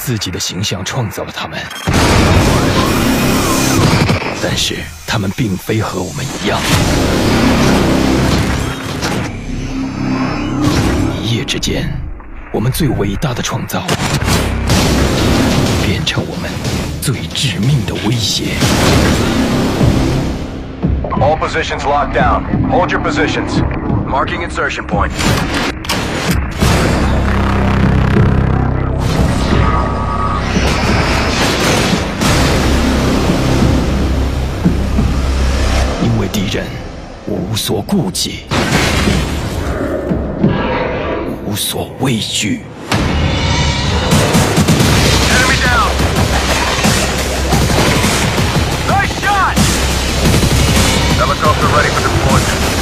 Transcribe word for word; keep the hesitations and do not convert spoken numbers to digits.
自己的形象创造了他们，但是他们并非和我们一样。一夜之间，我们最伟大的创造变成我们最致命的威胁。 All positions locked down. Hold your positions. Marking insertion point. 因为敌人无所顾忌，无所畏惧。 Enemy down. Nice shot. Helicopter ready for deployment.